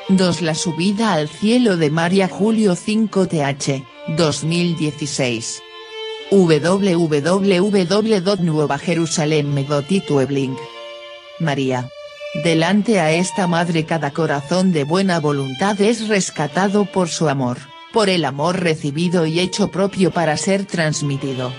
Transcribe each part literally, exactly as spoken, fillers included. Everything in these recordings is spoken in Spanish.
dos La subida al cielo de María julio cinco th, dos mil dieciséis. www punto nueva jerusalem punto it. María. Delante a esta madre cada corazón de buena voluntad es rescatado por su amor, por el amor recibido y hecho propio para ser transmitido.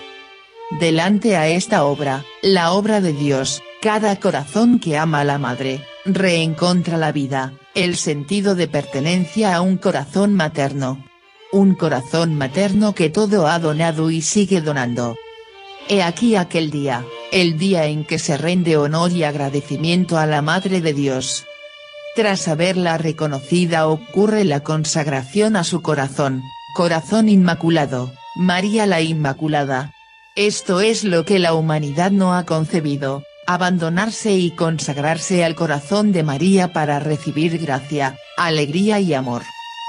Delante a esta obra, la obra de Dios, cada corazón que ama a la madre, reencontra la vida, el sentido de pertenencia a un corazón materno. Un corazón materno que todo ha donado y sigue donando. He aquí aquel día, el día en que se rinde honor y agradecimiento a la Madre de Dios. Tras haberla reconocida ocurre la consagración a su corazón, corazón inmaculado, María la Inmaculada. Esto es lo que la humanidad no ha concebido, abandonarse y consagrarse al corazón de María para recibir gracia, alegría y amor.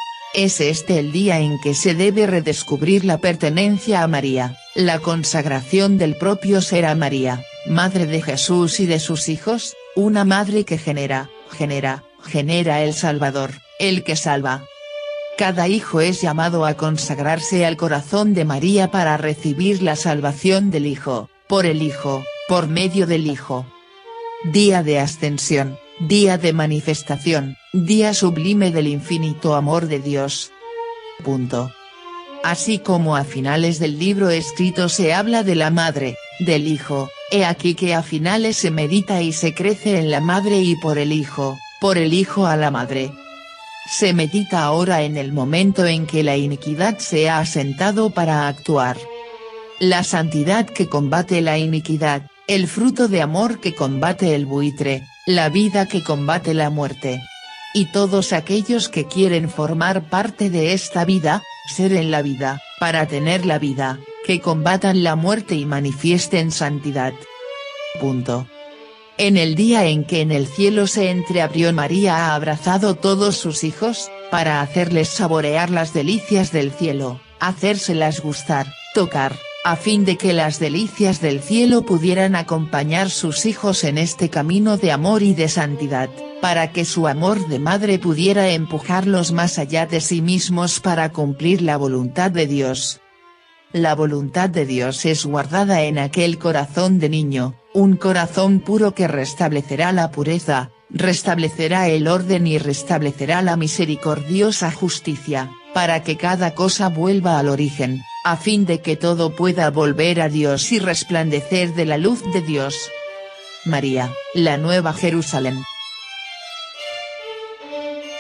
Es este el día en que se debe redescubrir la pertenencia a María, la consagración del propio ser a María, Madre de Jesús y de sus hijos, una madre que genera, genera, genera el Salvador, el que salva. Cada hijo es llamado a consagrarse al corazón de María para recibir la salvación del Hijo, por el Hijo, por medio del Hijo. Día de ascensión, día de manifestación, día sublime del infinito amor de Dios. Punto. Así como a finales del libro escrito se habla de la madre, del hijo, he aquí que a finales se medita y se crece en la madre y por el hijo, por el hijo a la madre. Se medita ahora en el momento en que la iniquidad se ha asentado para actuar. La santidad que combate la iniquidad, el fruto de amor que combate el buitre, la vida que combate la muerte. Y todos aquellos que quieren formar parte de esta vida, ser en la vida, para tener la vida, que combatan la muerte y manifiesten santidad. Punto. En el día en que en el cielo se entreabrió María ha abrazado todos sus hijos, para hacerles saborear las delicias del cielo, hacérselas gustar, tocar, a fin de que las delicias del cielo pudieran acompañar sus hijos en este camino de amor y de santidad, para que su amor de madre pudiera empujarlos más allá de sí mismos para cumplir la voluntad de Dios. La voluntad de Dios es guardada en aquel corazón de niño, un corazón puro que restablecerá la pureza, restablecerá el orden y restablecerá la misericordiosa justicia, para que cada cosa vuelva al origen, a fin de que todo pueda volver a Dios y resplandecer de la luz de Dios. María, la Nueva Jerusalén.